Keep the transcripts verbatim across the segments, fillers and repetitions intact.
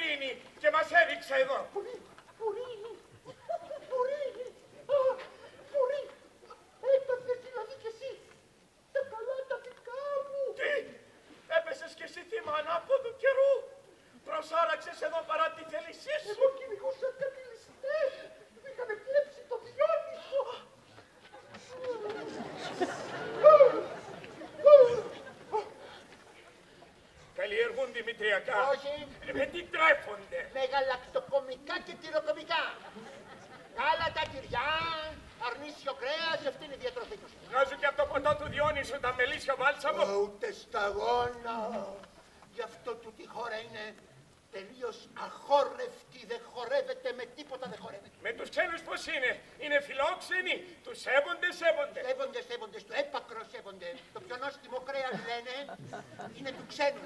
γίνει και μας έριξε εδώ. Πουρί, πουρί, πουρί, πουρί. Έπαθες δηλαδή κι εσύ τα καλά τα δικά μου. Τι, έπεσες κι εσύ θύμα ανάποδου καιρού. Προσάραξες εδώ παρά τη θέλησή σου. Εγώ κυνηγούσα κάτι ληστές. Είχαμε κλέψει το Διόνυσο. Καλλιεργούν δημητριακά. Όχι. Με τι τρέφονται. Με γαλακτοκομικά και τυροκομικά. Γάλατα, τυριά, αρνίσιο κρέας, αυτή είναι η διατροφή τους. Βγάζουν και από το ποτό του Διόνυσου τα μελίσια μπάλσαμο. Ούτε σταγόνα. Γι' αυτό του τη χώρα είναι τελείως αχόρευτη, δεν χορεύεται με τίποτα, δεν χορεύεται. Με τους ξένους πώς είναι, είναι φιλόξενοι, τους σέβονται, σέβονται. Σέβονται, σέβονται, στο έπακρο σέβονται. Το πιο νόστιμο κρέας λένε είναι του ξένου.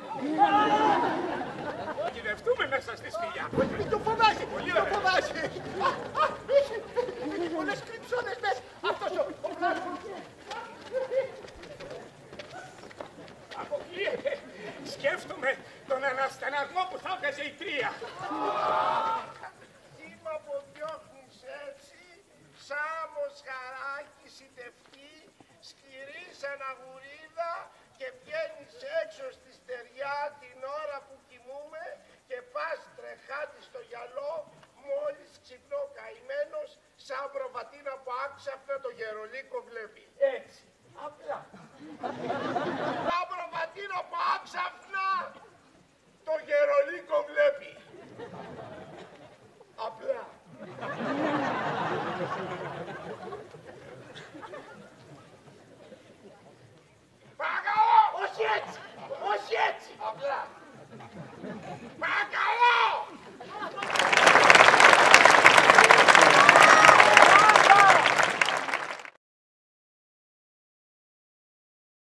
Κυδευτούμε μέσα στη σπηλιά. Μην το φοβάσαι, Πολύ μην το ωραία. φοβάσαι. Α, α, έχει, έχει πολλές κρυψώνες μέσα. Αυτός ο, ο πλάσμος. Από εκεί ε, σκέφτομαι τον αναστεναγμό που θα έβγαζε η τρία. Κύμα που διώχνεις έτσι, σάμος χαράκι συντευτή, σκυρί σαν αγουρίδα και βγαίνεις έξω στη στεριά την ώρα που κοιμούμε και πας τρεχάτη στο γυαλό μόλις ξυπνώ καημένος σαν προβατίνα που άξαφνα το γερολίκο βλέπει. Έτσι, απλά. Σαν προβατίνα που άξαφνα το γερολίκο βλέπει. Απλά. Παρακαλώ! Όχι έτσι, όχι έτσι. Απλά. Παρακαλώ!